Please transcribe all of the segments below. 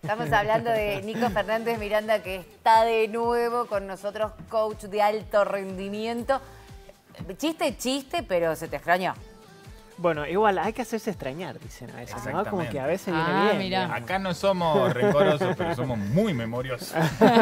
Estamos hablando de Nico Fernández Miranda, que está de nuevo con nosotros, coach de alto rendimiento. Chiste, pero se te extrañó. Bueno, igual hay que hacerse extrañar, dicen a veces, ¿no? Como que a veces viene bien. Mirá. Acá no somos rencorosos, pero somos muy memoriosos.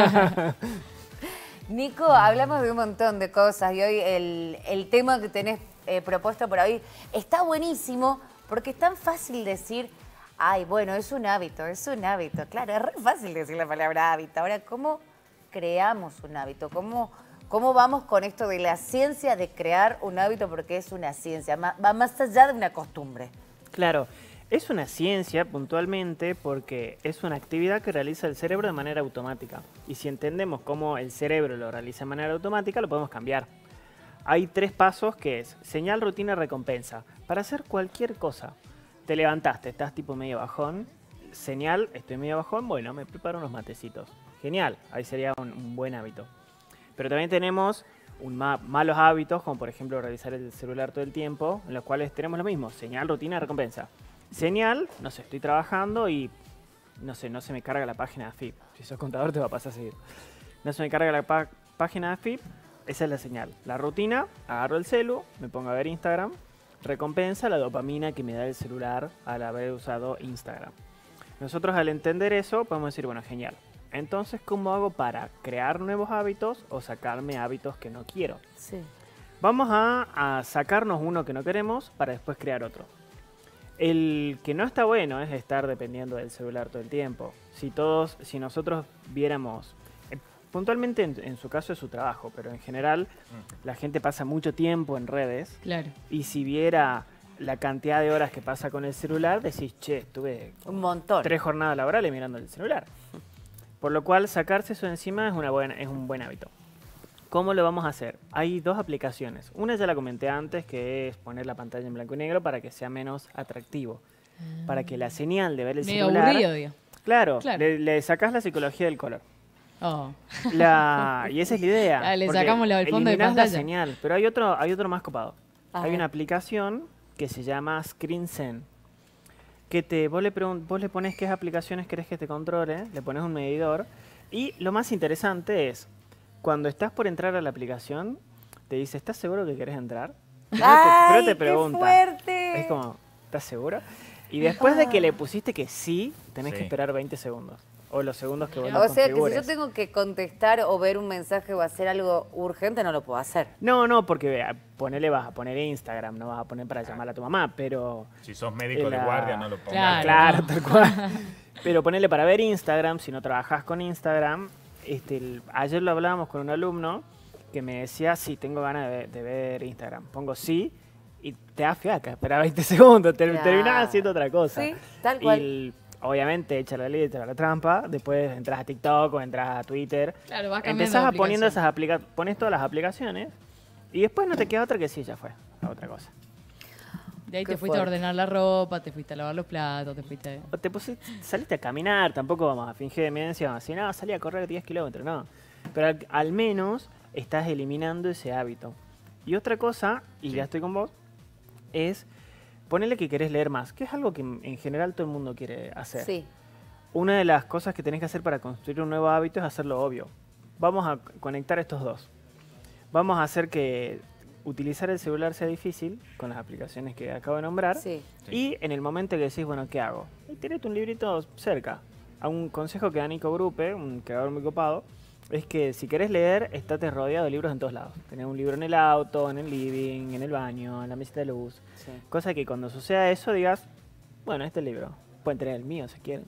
Nico, hablamos de un montón de cosas y hoy el tema que tenés propuesto por hoy está buenísimo porque es tan fácil decir, ay, bueno, es un hábito, es un hábito. Claro, es re fácil decir la palabra hábito. Ahora, ¿cómo creamos un hábito? ¿Cómo vamos con esto de la ciencia de crear un hábito? Porque es una ciencia, va más allá de una costumbre. Claro, es una ciencia puntualmente porque es una actividad que realiza el cerebro de manera automática. Y si entendemos cómo el cerebro lo realiza de manera automática, lo podemos cambiar. Hay 3 pasos que es señal, rutina, recompensa. Para hacer cualquier cosa, te levantaste, estás tipo medio bajón, señal, estoy medio bajón, bueno, me preparo unos matecitos. Genial, ahí sería un buen hábito. Pero también tenemos malos hábitos, como por ejemplo revisar el celular todo el tiempo, en los cuales tenemos lo mismo, señal, rutina, recompensa. Señal, no sé, estoy trabajando y no se me carga la página de AFIP. Si sos contador te va a pasar seguido. No se me carga la página de AFIP, esa es la señal. La rutina, agarro el celu, me pongo a ver Instagram. Recompensa, la dopamina que me da el celular al haber usado Instagram. Nosotros al entender eso podemos decir, bueno, genial. Entonces, ¿cómo hago para crear nuevos hábitos o sacarme hábitos que no quiero? Sí. Vamos a sacarnos uno que no queremos para después crear otro. El que no está bueno es estar dependiendo del celular todo el tiempo. Si nosotros viéramos, puntualmente en su caso es su trabajo, pero en general la gente pasa mucho tiempo en redes. Claro. Y si viera la cantidad de horas que pasa con el celular, decís, che, estuve un montón. 3 jornadas laborales mirando el celular. Por lo cual, sacarse eso de encima es un buen hábito. ¿Cómo lo vamos a hacer? Hay 2 aplicaciones. Una ya la comenté antes, que es poner la pantalla en blanco y negro para que sea menos atractivo. Para que la señal de ver el medio celular... aburrido, digo. Claro. Le sacás la psicología del color. Oh. Y esa es la idea. Le sacamos el fondo de pantalla. La señal, pero hay otro más copado. Hay una aplicación que se llama ScreenSend. Que vos le pones qué aplicaciones querés que te controle, le pones un medidor. Y lo más interesante es, cuando estás por entrar a la aplicación, te dice, ¿estás seguro que querés entrar? Pero te pregunta. ¡Qué fuerte! Es como, ¿estás seguro? Y después de que le pusiste que sí, tenés que esperar 20 segundos. O los segundos que vos lo configures. O sea, que si yo tengo que contestar o ver un mensaje o hacer algo urgente, no lo puedo hacer. No, porque vas a poner Instagram, no vas a poner para llamar a tu mamá, pero... Si sos médico de guardia, no lo pongas. Claro, tal cual. Pero ponele para ver Instagram, si no trabajás con Instagram. Ayer lo hablábamos con un alumno que me decía, sí, tengo ganas de ver Instagram. Pongo sí y te da fiaca, espera 20 segundos, terminás haciendo otra cosa. Sí, tal cual. Obviamente, echa la letra, la trampa, después entras a TikTok o entras a Twitter. Claro, vas cambiando. Empezás a poniendo pones todas las aplicaciones y después no te queda otra que sí, ya fue, a otra cosa. De ahí te fuiste a ordenar la ropa, te fuiste a lavar los platos, te fuiste... O saliste a caminar, tampoco vamos a fingir demencia, vamos a decir, no, salí a correr 10 kilómetros, no. Pero al menos estás eliminando ese hábito. Y otra cosa, y ya estoy con vos, es... Ponele que querés leer más, que es algo que en general todo el mundo quiere hacer. Sí. Una de las cosas que tenés que hacer para construir un nuevo hábito es hacerlo obvio. Vamos a conectar estos 2. Vamos a hacer que utilizar el celular sea difícil, con las aplicaciones que acabo de nombrar. Sí. Y en el momento que decís, bueno, ¿qué hago? Y tenés un librito cerca. A un consejo que da Nico Grupe, un creador muy copado, es que si querés leer, estate rodeado de libros en todos lados. Tenés un libro en el auto, en el living, en el baño, en la mesita de luz. Sí. Cosa que cuando suceda eso digas, bueno, este libro. Pueden tener el mío si quieren.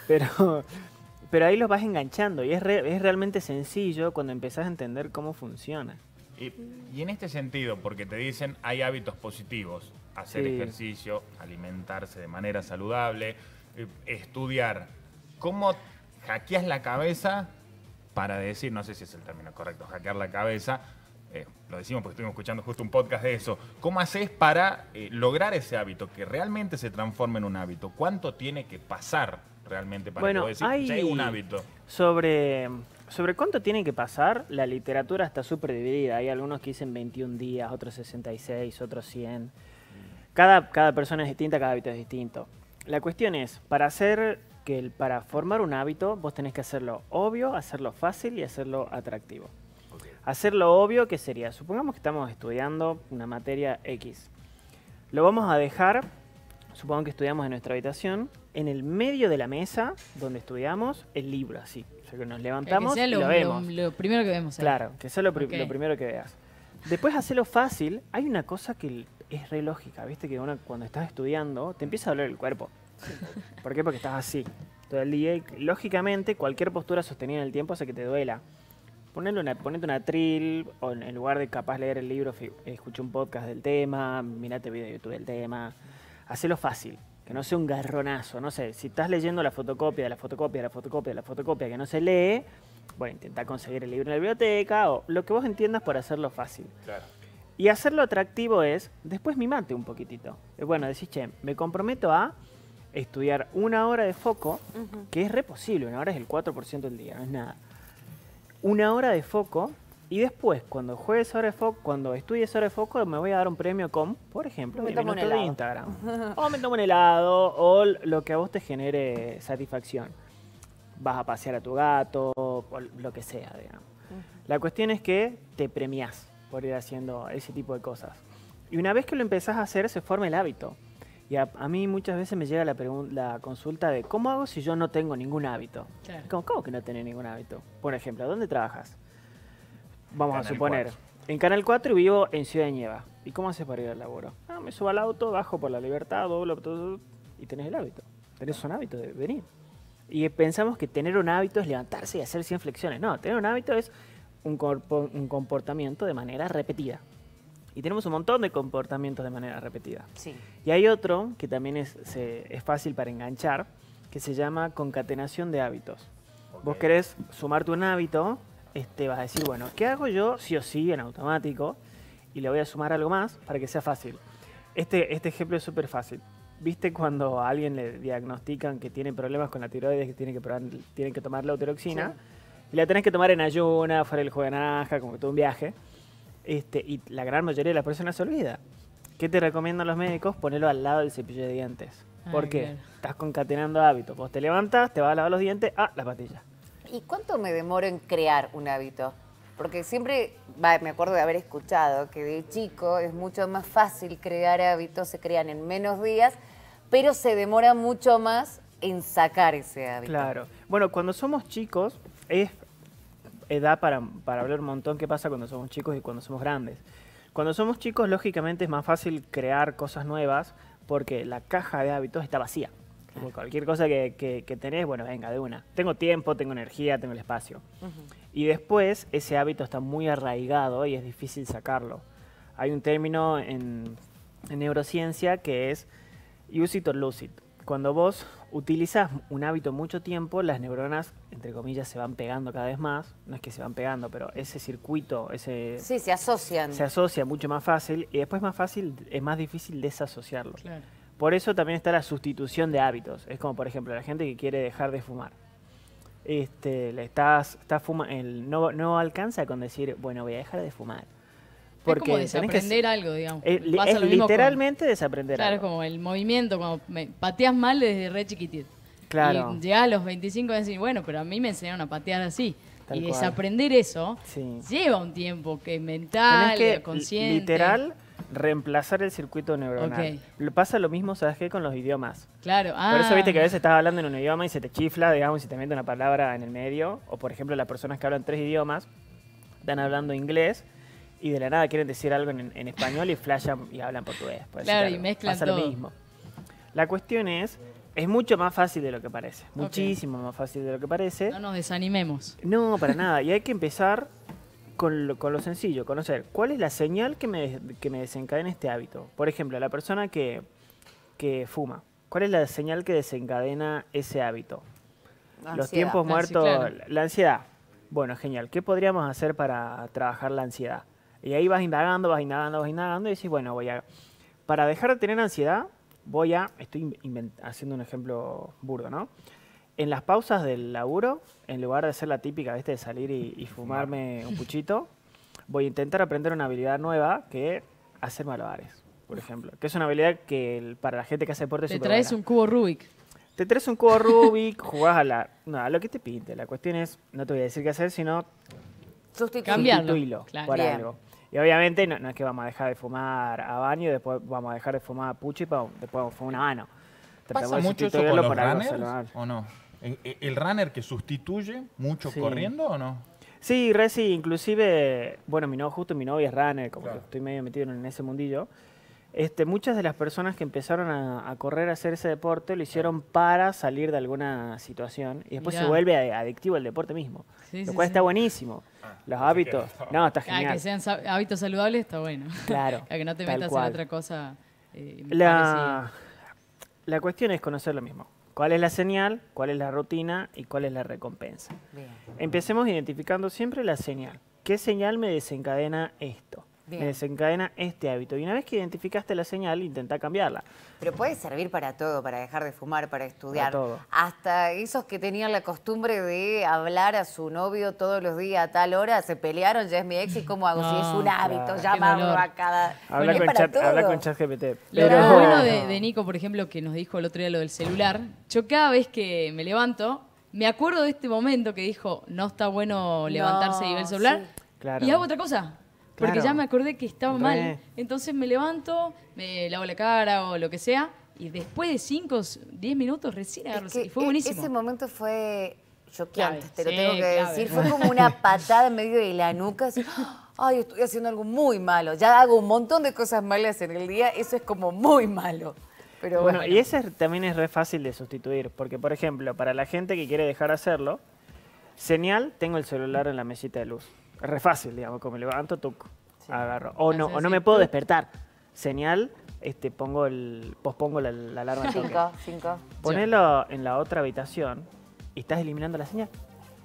Pero ahí los vas enganchando y es realmente sencillo cuando empezás a entender cómo funciona. Y en este sentido, porque te dicen hay hábitos positivos, hacer ejercicio, alimentarse de manera saludable, estudiar. ¿Cómo hackeas la cabeza para decir, no sé si es el término correcto, hackear la cabeza, lo decimos porque estuvimos escuchando justo un podcast de eso, ¿cómo haces para lograr ese hábito, que realmente se transforme en un hábito? ¿Cuánto tiene que pasar realmente para que vos decís, ya es un hábito? Sobre cuánto tiene que pasar, la literatura está súper dividida. Hay algunos que dicen 21 días, otros 66, otros 100. Cada persona es distinta, cada hábito es distinto. La cuestión es, para hacer que para formar un hábito vos tenés que hacerlo obvio, hacerlo fácil y hacerlo atractivo. Hacerlo obvio, ¿qué sería? Supongamos que estamos estudiando una materia X. Lo vamos a dejar, supongo que estudiamos en nuestra habitación, en el medio de la mesa donde estudiamos el libro, así. O sea, que nos levantamos y lo vemos. Lo primero que vemos. Claro, que sea lo primero que veas. Después, hacerlo fácil. Hay una cosa que es re lógica, ¿viste? Que uno, cuando estás estudiando, te empieza a doler el cuerpo. ¿Por qué? Porque estás así todo el día. Y, lógicamente, cualquier postura sostenida en el tiempo hace que te duela. Ponete una atril, o en lugar de capaz leer el libro, escucha un podcast del tema, mirate video de YouTube del tema. Hacelo fácil, que no sea un garronazo. No sé, si estás leyendo la fotocopia de la fotocopia de la fotocopia de la fotocopia que no se lee, bueno, intenta conseguir el libro en la biblioteca o lo que vos entiendas por hacerlo fácil. Claro. Y hacerlo atractivo es, después mimate un poquitito. Bueno, decís, che, me comprometo a estudiar 1 hora de foco, que es re posible, 1 hora es el 4% del día, no es nada. 1 hora de foco, y después, cuando juegues hora de foco, cuando estudies hora de foco, me voy a dar un premio con, por ejemplo, Me mi tomo un minuto de helado. Instagram. O me tomo un helado, o lo que a vos te genere satisfacción. Vas a pasear a tu gato, o lo que sea, digamos. La cuestión es que te premiás por ir haciendo ese tipo de cosas. Y una vez que lo empezás a hacer, se forma el hábito. Y a mí muchas veces me llega la consulta de ¿cómo hago si yo no tengo ningún hábito? Claro. ¿Cómo que no tenés ningún hábito? Por ejemplo, ¿dónde trabajas? Vamos a Canal suponer, 4. en Canal 4 y vivo en Ciudad de Nieva. ¿Y cómo haces para ir al laburo? Me subo al auto, bajo por la Libertad, doblo todo, y tenés el hábito. Tenés un hábito de venir. Y pensamos que tener un hábito es levantarse y hacer 100 flexiones. No, tener un hábito es un comportamiento de manera repetida. Y tenemos un montón de comportamientos de manera repetida. Sí. Y hay otro que también es fácil para enganchar, que se llama concatenación de hábitos. Vos querés sumarte un hábito, vas a decir, bueno, ¿qué hago yo sí o sí en automático? Y le voy a sumar algo más para que sea fácil. Este ejemplo es súper fácil. ¿Viste cuando a alguien le diagnostican que tiene problemas con la tiroides, que tiene que tomar la leuteroxina? Sí. Y la tenés que tomar en ayuna, fuera del juego de naranja, como todo un viaje. Y la gran mayoría de las personas se olvida. ¿Qué te recomiendan los médicos? Ponelo al lado del cepillo de dientes. ¿Por qué? Claro. Estás concatenando hábitos. Vos te levantas, te vas a lavar los dientes, la pastilla. ¿Y cuánto me demoro en crear un hábito? Porque siempre, me acuerdo de haber escuchado que de chico es mucho más fácil crear hábitos, se crean en menos días, pero se demora mucho más en sacar ese hábito. Claro. Bueno, cuando somos chicos, es edad para hablar un montón qué pasa cuando somos chicos y cuando somos grandes. Cuando somos chicos, lógicamente es más fácil crear cosas nuevas porque la caja de hábitos está vacía. Como cualquier cosa que tenés, bueno, venga, de una. Tengo tiempo, tengo energía, tengo el espacio. Y después, ese hábito está muy arraigado y es difícil sacarlo. Hay un término en neurociencia que es use it or lose it. Cuando vos utilizas un hábito mucho tiempo, las neuronas, entre comillas, se van pegando cada vez más. No es que se van pegando, pero ese circuito, Sí, se asocian. se asocia mucho más fácil y después es más difícil desasociarlo. Claro. Por eso también está la sustitución de hábitos. Es como, por ejemplo, la gente que quiere dejar de fumar. No alcanza con decir, bueno, voy a dejar de fumar. Es como tenés que desaprender algo, digamos. es Pasa lo mismo literalmente desaprender Claro, es algo. como el movimiento, cuando pateas mal desde re chiquitito. Claro. Y llegás a los 25 y decís, bueno, pero a mí me enseñaron a patear así. Tal y cual. desaprender eso Sí. lleva un tiempo, que es mental, Tenés que, consciente. literal, reemplazar el circuito neuronal. Pasa lo mismo, ¿sabes qué? Con los idiomas. Claro. Por eso viste que a veces estás hablando en un idioma y se te chifla, digamos, si te mete una palabra en el medio. O, por ejemplo, las personas que hablan 3 idiomas están hablando inglés y de la nada quieren decir algo en español y flashan y hablan portugués. por decir Claro, y algo. mezclan Pasa todo. lo mismo. La cuestión es mucho más fácil de lo que parece. Muchísimo más fácil de lo que parece. No nos desanimemos. No, para nada. Y hay que empezar con lo sencillo, conocer cuál es la señal que me desencadena este hábito. Por ejemplo, la persona que fuma. ¿Cuál es la señal que desencadena ese hábito? Los tiempos muertos, claro. la ansiedad. Bueno, genial. ¿Qué podríamos hacer para trabajar la ansiedad? Y ahí vas indagando y decís, bueno, para dejar de tener ansiedad, estoy haciendo un ejemplo burdo, ¿no? En las pausas del laburo, en lugar de hacer la típica, ¿viste? De salir y fumarme un puchito, voy a intentar aprender una habilidad nueva que es hacer malabares, por ejemplo. Que es una habilidad que para la gente que hace deporte es Te súper traes buena. un cubo Rubik. Te traes un cubo Rubik, jugás a lo que te pinte. La cuestión es, no te voy a decir qué hacer, sino Cambiarlo. sustituirlo Claro. por Bien. algo. Y obviamente no es que vamos a dejar de fumar a baño y después vamos a dejar de fumar a pucho y después vamos a fumar una mano. ¿Pasa Tratamos de mucho eso con sustituirlo los por algo runners saludable. o no? ¿El runner que sustituye mucho Sí. corriendo o no? Sí, Reci, inclusive, bueno, justo mi novia es runner, como Claro. que estoy medio metido en ese mundillo. Muchas de las personas que empezaron a correr, a hacer ese deporte, lo hicieron para salir de alguna situación y después se Mirá. vuelve adictivo el deporte mismo. Sí, Lo sí, cual sí. está buenísimo. Los hábitos, no, está Ah, genial. que sean hábitos saludables está bueno. Claro, A que no te tal metas cual. en otra cosa parecida. La cuestión es conocer lo mismo. ¿Cuál es la señal, cuál es la rutina y cuál es la recompensa? Bien. Empecemos identificando siempre la señal. ¿Qué señal me desencadena esto? Bien. Me desencadena este hábito. Y una vez que identificaste la señal, intenta cambiarla. Pero puede servir para todo, para dejar de fumar, para estudiar. Para todo. Hasta esos que tenían la costumbre de hablar a su novio todos los días a tal hora, se pelearon, ya es mi ex, ¿y cómo hago? Si es un No, hábito, claro. llamarlo Qué dolor. a cada... Habla Es con, para todo. habla con ChatGPT. Lo Pero- bueno de Nico, por ejemplo, que nos dijo el otro día lo del celular, yo cada vez que me levanto, me acuerdo de este momento que dijo, no está bueno levantarse y ver el celular, sí. Claro. y hago otra cosa. Porque Claro. ya me acordé que estaba Re. mal. Entonces me levanto, me lavo la cara o lo que sea, y después de 5 o 10 minutos recién agarro. Es que Y fue buenísimo. ese momento fue choqueante, Clave, te lo sí, tengo que clave. decir. Fue como una patada en medio de la nuca. Así, ay, estoy haciendo algo muy malo. Ya hago un montón de cosas malas en el día. Eso es como muy malo. Pero bueno, Bueno, y ese también es re fácil de sustituir, porque por ejemplo, para la gente que quiere dejar hacerlo, señal, tengo el celular en la mesita de luz. Es re fácil, digamos, como me levanto, toco, agarro. O no Haces me así, puedo tuc. despertar. Señal, pospongo la alarma. al toque. 5. Ponelo en la otra habitación y estás eliminando la señal.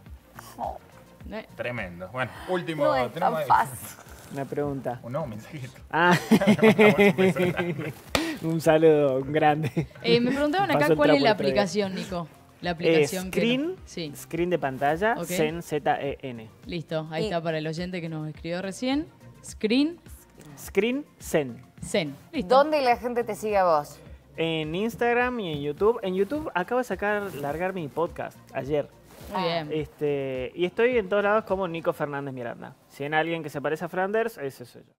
Tremendo. Bueno, último. No es tenemos tan ahí. fácil. Una pregunta. No, mensajito. Ah, Mandamos un beso grande. un saludo grande. Me preguntaban acá Pasó el cuál es trapo la el otro día. aplicación, Nico. La aplicación que... Screen, Sí, screen de pantalla, Ok. Zen, Z-E-N. listo. Ahí Y- está para el oyente que nos escribió recién. Screen, Screen, Zen. Zen. Listo. ¿Dónde la gente te sigue a vos? En Instagram y en YouTube. En YouTube acabo de largar mi podcast ayer. Muy bien. Y estoy en todos lados como Nico Fernández Miranda. Si hay alguien que se parece a Flanders, ese soy yo.